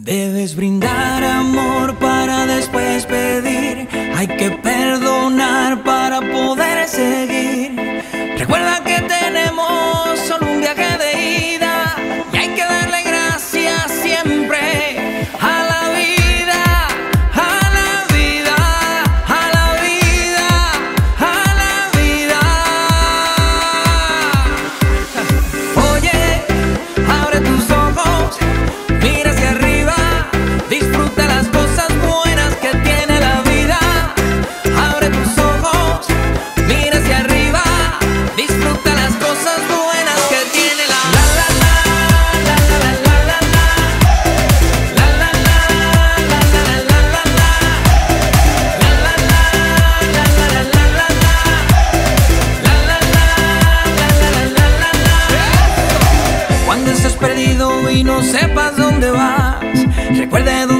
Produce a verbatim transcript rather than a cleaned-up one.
Debes brindar amor para después pedir. Hay que perdonar para poder seguir. Recuerda que tenemos solo un viaje de ida y hay que darle gracias siempre a la vida, a la vida, a la vida, a la vida. Oye, abre tus ojos, mira hacia arriba, disfruta las cosas buenas que tiene la vida. Abre tus ojos, mira hacia arriba, disfruta las cosas buenas que tiene la la la la la la la la la la la la la la la. Cuando estés perdido y no sepas dónde vas, recuerda